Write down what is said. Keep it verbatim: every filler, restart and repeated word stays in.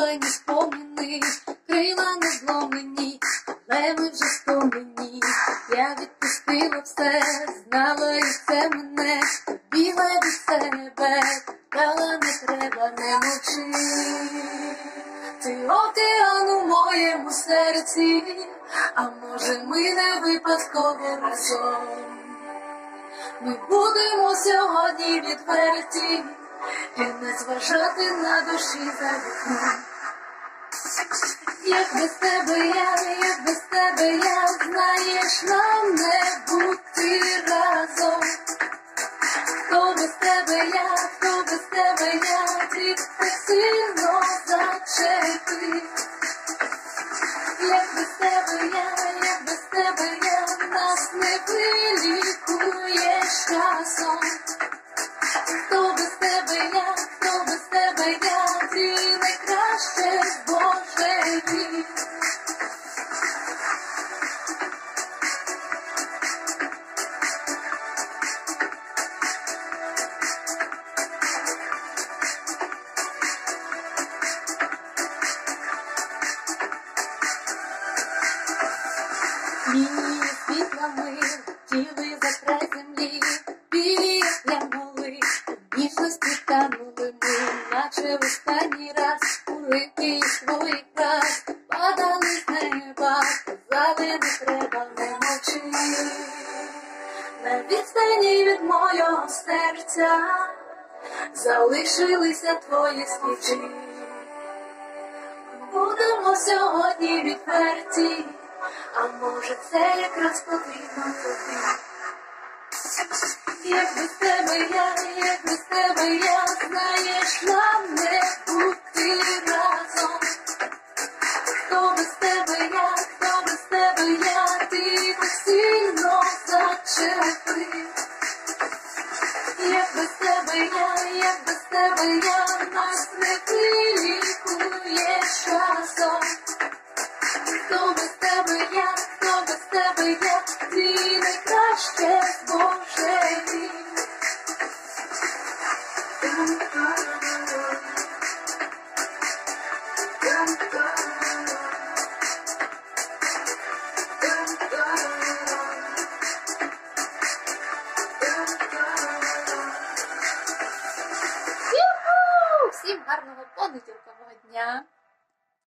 запалені спомини, крила не зломлені, але ми вже стомлені. Я відпустила все, знала і це мене, біла від себе, дала не треба, не мовчи. Ти океан у моєму серці, а може ми не випадково разом. Ми будемо сьогодні відверті і не зважати на душі за вікном. Як без тебе я, як без тебе я, знаєш, нам не бути разом. Хто без тебе я, хто без тебе я, ти так сильно зачепив. Як без тебе я, як без тебе я, нас не вилікує часом. Хто без тебе я, хто без тебе я, ти найкраще з Божих. Лінії світлами тіли за край землі, білі, як янголи, ніжності танули ми, наче в останній раз уривки своїх фраз падали з неба, казали не треба, не мовчи. На відстані від мого серця залишилися твої сліди. Будемо сьогодні відверті, а може це якраз потрібно тобі. Як без тебе я, як без тебе я, знаєш, нам не бути разом. Хто без тебе я, хто без тебе я, ти так сильно зачепив. Як без тебе я, як без тебе я, нас не вилікує часом. Хто без тебе я, хто без тебе я,